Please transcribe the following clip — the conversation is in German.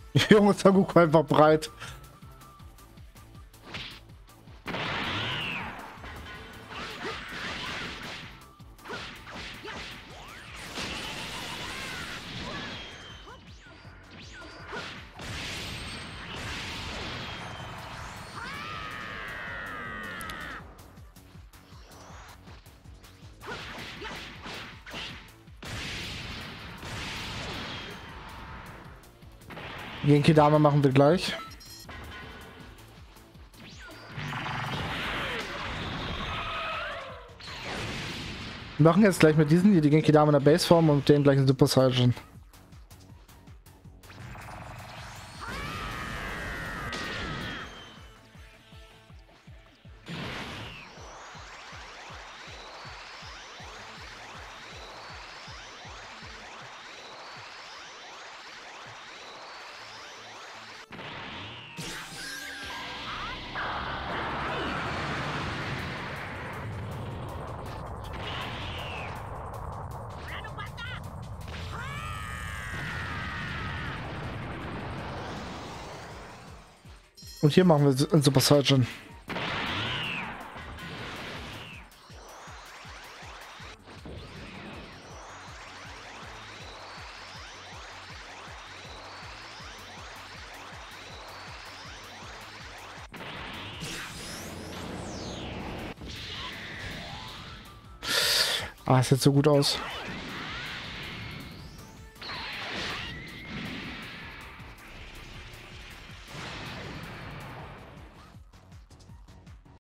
Junge, ist der Goku einfach breit. Genki Dame machen wir gleich. Wir machen jetzt gleich mit diesen hier die Genki Dame in der Baseform und den gleichen Super Saiyan. Und hier machen wir einen Super Saiyan. Ah, es sieht so gut aus.